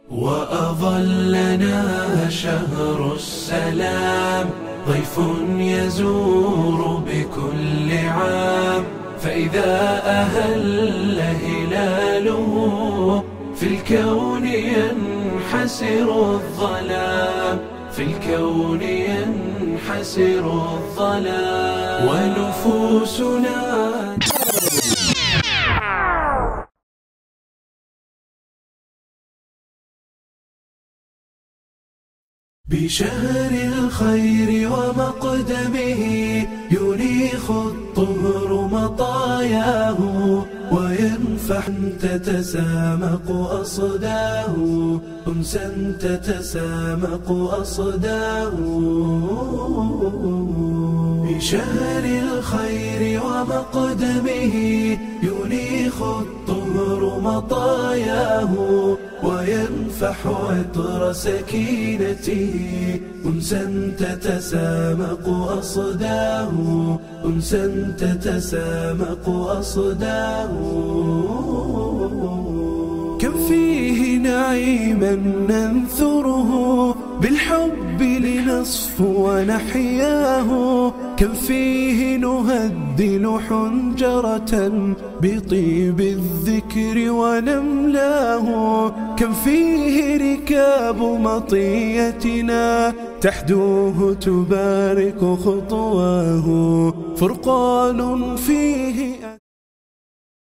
وأظلنا شهر السلام، ضيف يزور بكل عام، فإذا أهل هلاله في الكون ينحسر الظلام، في الكون ينحسر الظلام، ونفوسنا بشهر الخير ومقدمه ينيخ الطهر مطاياه، وينفح تتسامق أصداه، أنسا تتسامق أصداه. بشهر الخير ومقدمه ينيخ الطهر مطاياه، وينفح عطر سكينته، أنسا تتسامق أصداه، أنسا تتسامق أصداه. كم فيه نعيما ننثره، بالحب لنصفو ونحياه، كم فيه نهدل حنجرة بطيب الذكر ونملاه، كم فيه ركاب مطيتنا تحدوه تبارك خطواه، فرقان فيه